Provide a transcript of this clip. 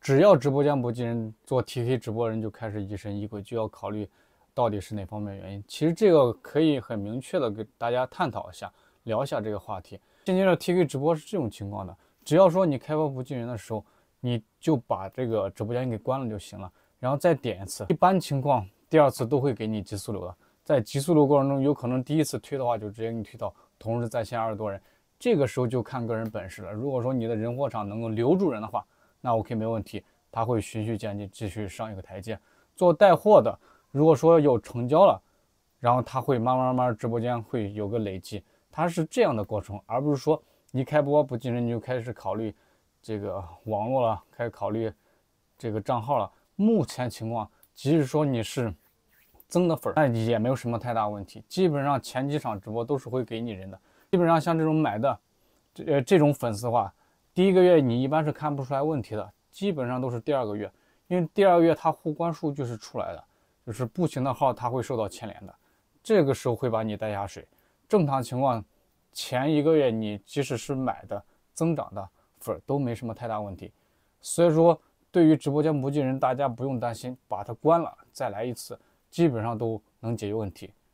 只要直播间不进人，做 TK 直播人就开始疑神疑鬼，就要考虑到底是哪方面原因。其实这个可以很明确的给大家探讨一下，聊一下这个话题。现阶段 TK 直播是这种情况的，只要说你开播不进人的时候，你就把这个直播间给关了就行了，然后再点一次。一般情况第二次都会给你极速流的，在极速流过程中，有可能第一次推的话就直接给你推到同时在线20多人，这个时候就看个人本事了。如果说你的人货场能够留住人的话，那 OK 没问题，他会循序渐进，继续上一个台阶。做带货的，如果说有成交了，然后他会慢慢直播间会有个累积，它是这样的过程，而不是说一开播不进人你就开始考虑这个网络了，开始考虑这个账号了。目前情况，即使说你是增的粉，那也没有什么太大问题。基本上前几场直播都是会给你人的，基本上像这种买的这种粉丝的话，第一个月你一般是看不出来问题的，基本上都是第二个月，因为第二个月它互关数据是出来的，就是不行的号它会受到牵连的，这个时候会把你带下水。正常情况，前一个月你即使是买的增长的粉都没什么太大问题。所以说，对于直播间不进人，大家不用担心，把它关了再来一次，基本上都能解决问题。